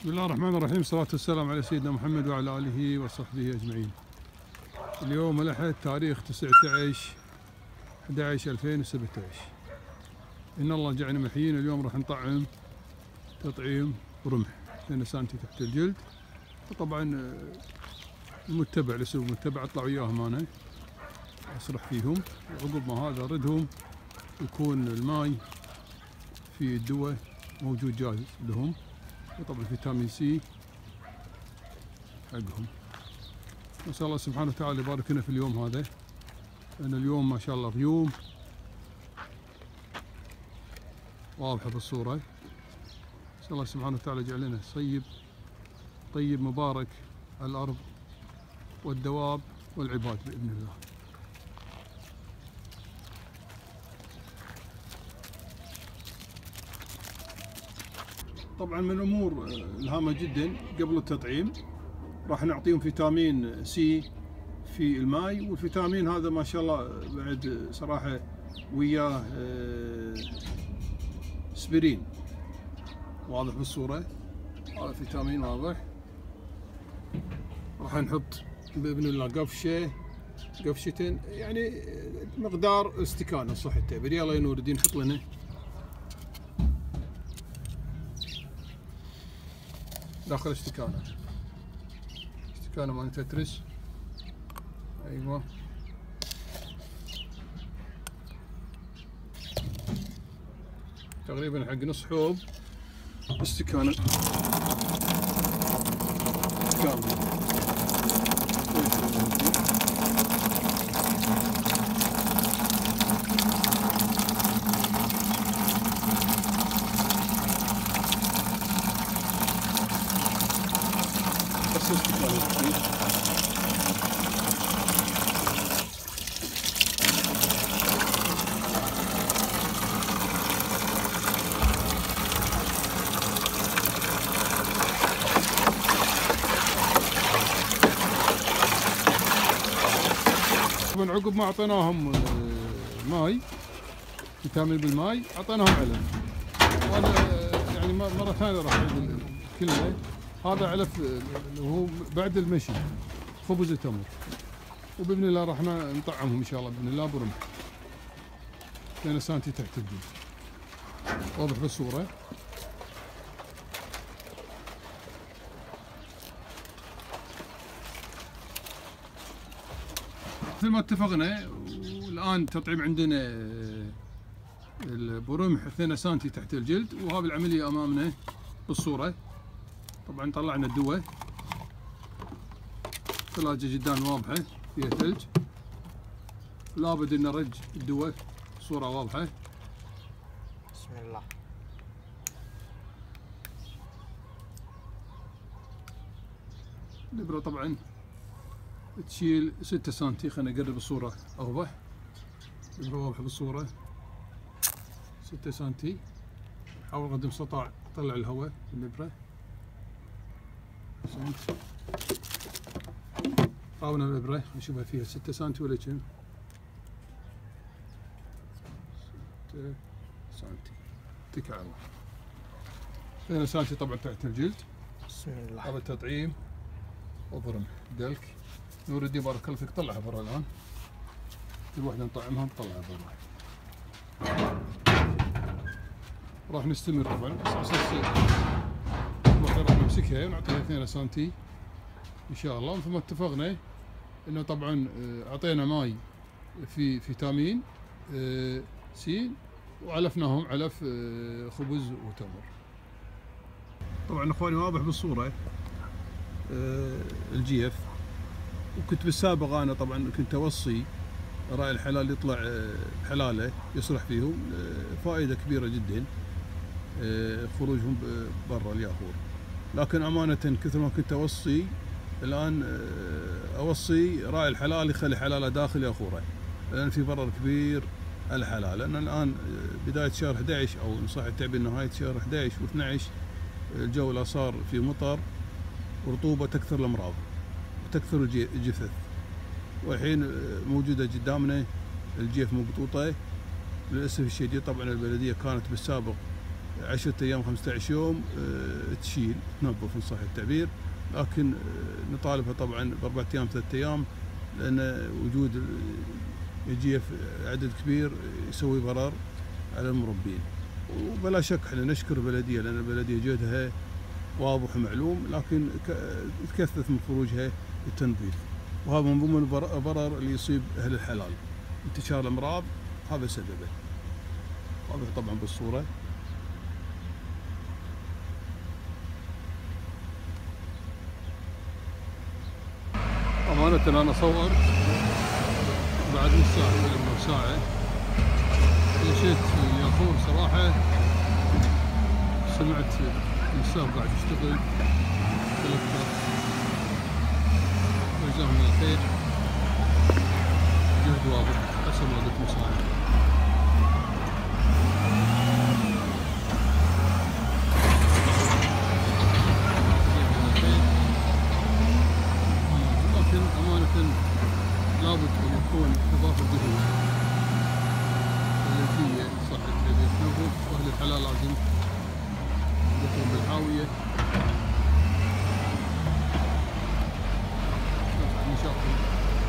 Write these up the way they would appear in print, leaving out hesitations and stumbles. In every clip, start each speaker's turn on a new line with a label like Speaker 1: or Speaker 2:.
Speaker 1: بسم الله الرحمن الرحيم، الصلاة والسلام على سيدنا محمد وعلى آله وصحبه أجمعين. اليوم الأحد تاريخ 19/11/2017. إن الله جعلنا محيين. اليوم راح نطعم تطعيم رمح 2 سنتي تحت الجلد. وطبعا المتبع لسوء المتبع اطلع وياهم أنا أسرح فيهم، وعقب ما هذا أردهم يكون الماي في الدواء موجود جاهز لهم، وطبعا فيتامين سي حقهم. نسأل الله سبحانه وتعالى يبارك لنا في اليوم هذا، لأن اليوم ما شاء الله غيوم واضحة بالصورة. نسأل الله سبحانه وتعالى يجعل لنا طيب مبارك على الأرض والدواب والعباد بإذن الله. طبعا من الأمور الهامة جدا قبل التطعيم راح نعطيهم فيتامين سي في الماء، والفيتامين هذا ما شاء الله بعد صراحة وياه اسبرين واضح بالصورة. هذا فيتامين واضح. راح نحط بإذن الله قفشتين، يعني مقدار استكانة صحته. بريالله ينور الدين نحط لنا داخل استكانة مال تترس. ايوه تقريبا حق نص حوض استكانة كاملة. طبعا عقب ما اعطيناهم ماي فيتامين بالماي اعطيناهم علف. وانا يعني مره ثانيه راح اعيد الكلمه. هذا علف وهو بعد المشي خبز تمر، وباذن الله راح نطعمهم ان شاء الله باذن الله برمح 2 سنتي تحت الجلد واضح بالصوره. مثل ما اتفقنا، والان تطعيم عندنا برمح 2 سنتي تحت الجلد، وهذه العمليه امامنا بالصوره. طبعا طلعنا الدواء، ثلاجه جدا واضحه فيها ثلج، لابد ان نرج الدواء بصوره واضحه.
Speaker 2: بسم الله.
Speaker 1: الابره طبعا تشيل 6 سنتي. خلينا نقرب الصوره اوضح. الابره واضحه بالصوره 6 سنتي. حاول قدر المستطاع طلع الهواء بالابره. طاولنا الابره نشوفها فيها 6 سنتي ولا كم. 6 سنتي. اتكل على الله. 2 سنتي طبعا تحت الجلد.
Speaker 2: بسم الله.
Speaker 1: هذا التطعيم وبرمح دلك. نور الدين بارك الله فيك طلعها برا الان. كل واحده نطعمها نطلعها برا. راح نستمر طبعا على اساس راح نمسكها ونعطيها 2 سنتي ان شاء الله. مثل ما اتفقنا انه طبعا اعطينا ماي في فيتامين سي، وعلفناهم علف خبز وتمر. طبعا اخواني واضح بالصوره الجيف. وكنت بالسابق انا طبعا كنت اوصي راعي الحلال يطلع حلاله يصلح فيهم، فائده كبيره جدا خروجهم برا الياخور. لكن امانه كثر ما كنت اوصي الان اوصي راعي الحلال يخلي حلاله داخل ياخوره، لان في ضرر كبير على الحلال. لان الان بدايه شهر 11 او ان صح التعبير نهايه شهر 11 و12 الجو لا صار في مطر ورطوبه تكثر الامراض وتكثر الجثث. والحين موجوده قدامنا الجيف مقطوطه للاسف الشديد. طبعا البلديه كانت بالسابق 10 أيام 15 يوم تشيل تنظف إن صح التعبير، لكن نطالبها طبعا ب4 أيام 3 أيام، لأن وجود يجي عدد كبير يسوي ضرر على المربين. وبلا شك احنا نشكر البلدية، لأن البلدية جهدها واضح ومعلوم، لكن تكثف من خروجها للتنظيف، وهذا من ضمن الضرر اللي يصيب أهل الحلال، انتشار الأمراض هذا سببه. واضح طبعا بالصورة. أمانة أنا صورت بعد نص ساعة ولا ساعة، مشيت ياخور صراحة، سمعت الساق قاعد يشتغل تلفت، جزاهم الله خير، جهد واضح حسب ما قلت مساعد. لكن أمانة لابد أن يكون إضافة جهود التي صحة الذي يتنظف، وأهل الحلال لازم يقوم بالحاوية إن شاء الله.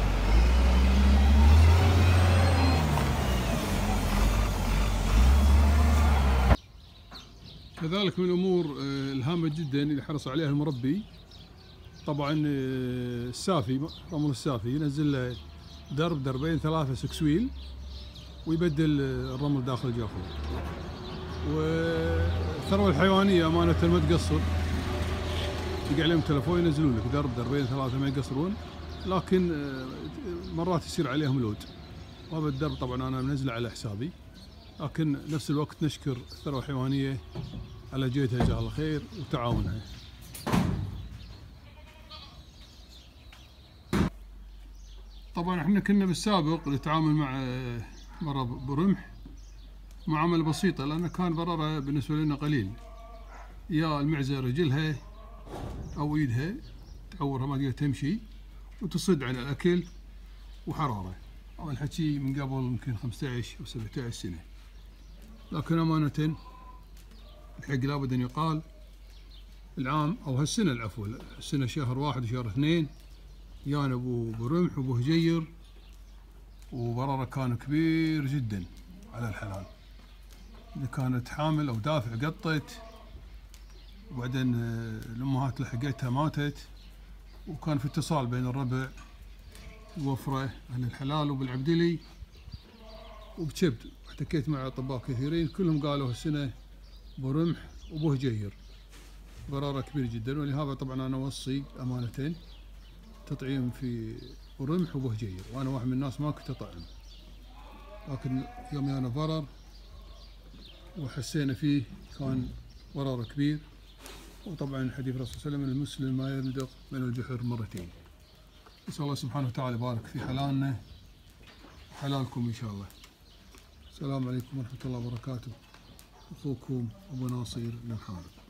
Speaker 1: كذلك من الأمور الهامة جدا اللي حرص عليها المربي، طبعا السافي، رمل السافي ينزل له درب دربين 3 سكسويل، ويبدل الرمل داخل الجافور. والثروة الحيوانية أمانة ما تقصر، تلقى عليهم تلفون ينزلون لك درب دربين 3 ما يقصرون، لكن مرات يصير عليهم لود، وهذا الدرب طبعا أنا منزله على حسابي، لكن نفس الوقت نشكر الثروة الحيوانية على جهدها جزاها الله خير وتعاونها. طبعا احنا كنا بالسابق نتعامل مع مرض برمح معاملة بسيطة، لأن كان ضررها بالنسبة لنا قليل، يا المعزة رجلها أو إيدها تعورها ما تقدر تمشي وتصد على الأكل وحرارة، هذا الحكي من قبل يمكن 15 أو 17 سنة. لكن أمانة الحق لابد أن يقال، العام أو هالسنة العفو، السنة شهر 1 وشهر 2 يانا أبو برمح وأبو هجير، وضرره كان كبير جدا على الحلال، إذا كانت حامل أو دافع قطت، وبعدين الأمهات لحقتها ماتت، وكان في اتصال بين الربع وفرة أهل الحلال وبالعبدلي وبشبد، احتكيت مع أطباء كثيرين كلهم قالوا هالسنة برمح وأبو هجير ضرره كبير جدا. ولهذا طبعا أنا أوصي أمانة تطعيم في برمح وأبو هجير، وأنا واحد من الناس ما كنت أطعم، لكن يوم أنا ضرر وحسينا فيه كان ضرر كبير. وطبعا حديث الرسول صلى الله عليه وسلم المسلم ما يلدغ من الجحر مرتين. نسأل الله سبحانه وتعالى يبارك في حلالنا وحلالكم إن شاء الله. السلام عليكم ورحمة الله وبركاته. أخوكم أبو ناصر بن محمد.